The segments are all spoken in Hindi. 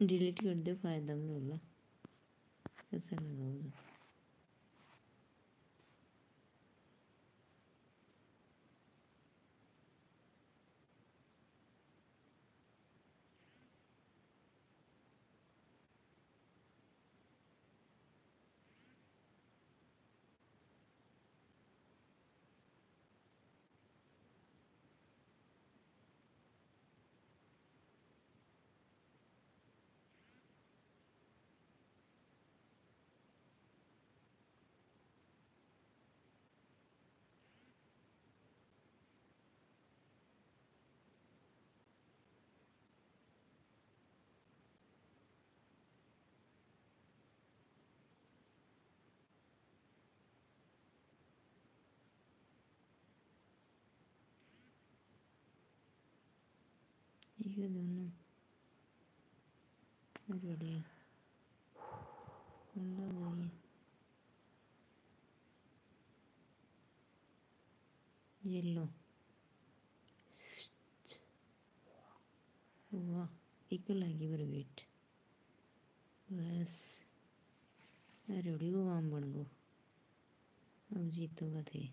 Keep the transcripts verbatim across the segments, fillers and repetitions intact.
डिलीट कर दो फायदा में बोला कैसा लगा वो ये दोनों बढ़िया अल्लाह बढ़िया ये लो वाह एक लगी बर वेट बस अरे उड़ी को वाम बन गो अब जीतोगा थे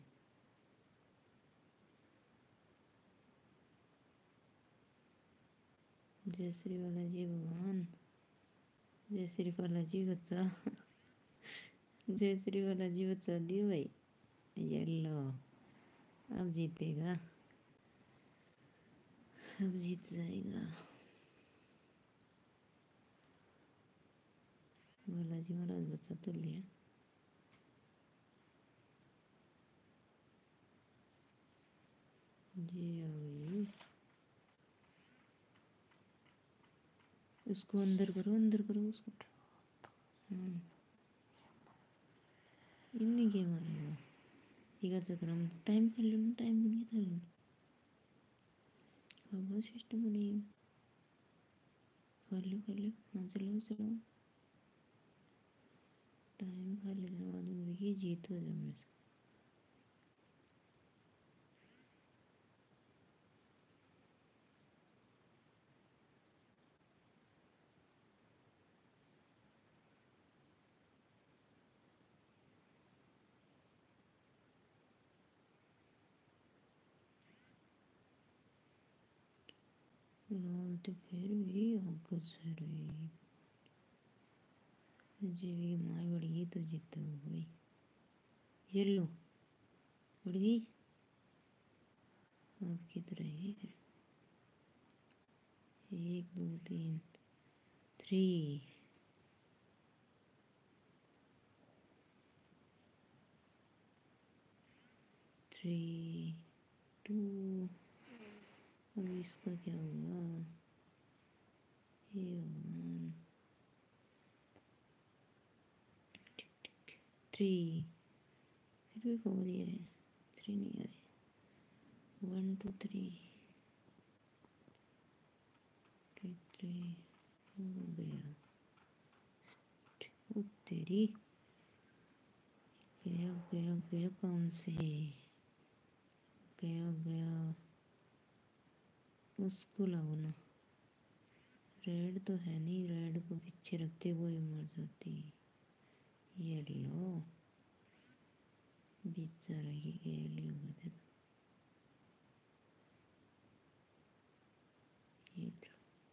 जय श्री बालाजी भगवान जय श्री बालाजी बच्चा जय श्री बालाजी बच्चा दियो भाई ये लो अब जीतेगा अब जीत जाएगा बालाजी महाराज बच्चा तो लिया जी अभी उसको अंदर करो अंदर करो उसको हाँ इन्हीं गेम आ रही हो ठीक है हम टाइम कर लो टाइम बनी था खबर सिस्टम बनी कर लो कर लो हाँ चलो चलो टाइम खा लेने के बाद में ये जीत हो जाए मेरे से रोल तो फिर भी अवगत है रही जी माय बढ़ी तो जीतो भाई ये लो बढ़ गई आपकी तरह ही है एक दो तीन थ्री थ्री टू अब इसका क्या हुआ ये वन थ्री फिर भी फोर ही है थ्री नहीं आए one two three three three हो गया ओ तेरी गया गया गया कौन से गया गया उसको लाओ ना रेड तो है नहीं रेड को पीछे रखते हुए मर जाती ये लो बेचारा ही गेली होगा तो ये लो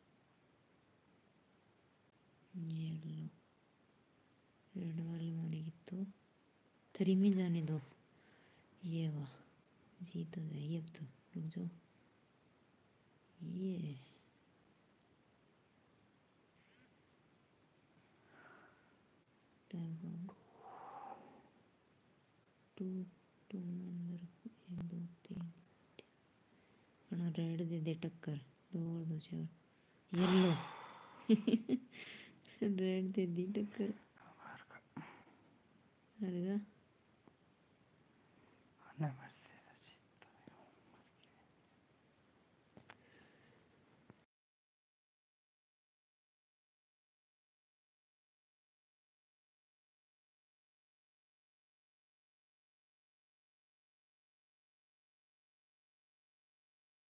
ये लो रेड वाली मरेगी तो थ्री में जाने दो ये वाह जीत हो जाएगी अब तो रुक जाओ ये टाइम काउंट टू टू में अंदर एक दो तीन अपना रेड दे दे टक्कर दो और दो चार येलो रेड दे दी टक्कर हरगा